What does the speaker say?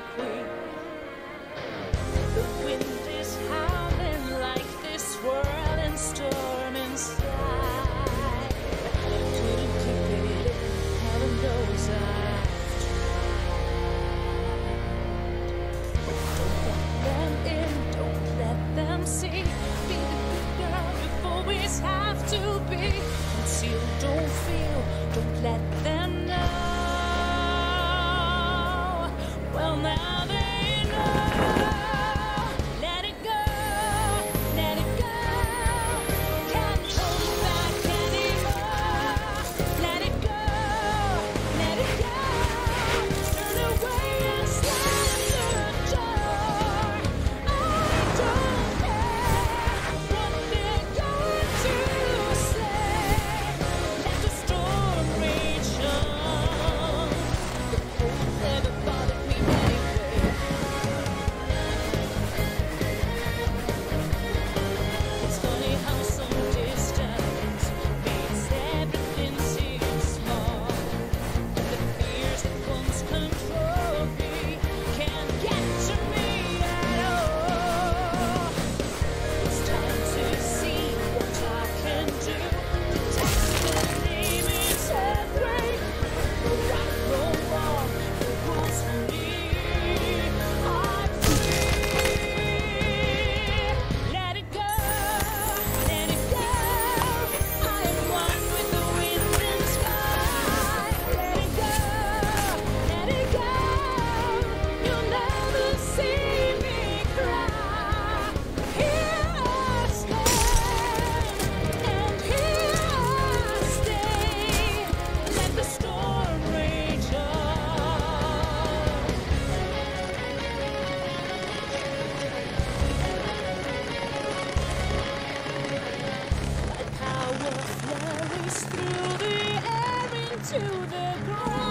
queen. The wind is howling like this whirling storm inside. Couldn't keep it in, heaven knows I've tried. Don't let them in, don't let them see. Be the good girl you always have to be. Conceal, don't feel, don't let them know. Well, now they know. Let it go, let it go. Can't hold it back anymore. Let it go, let it go. Turn away and slam the door. I don't care what they're going to say. Let the storm rage on. The cold never bothered me anyway. It's funny how some distance makes everything seem small. The fears that once controlled me can't get to me at all. It's time to see what I can do. The destiny means every no right, no wrong, no rules for me. I'm free. Let it go, let it go. I am one with the wind and sky. Let it go, let it go. You'll never see me cry. Here I stand, and here I stay. Let the storm rage on. My power flurries through the air into the ground.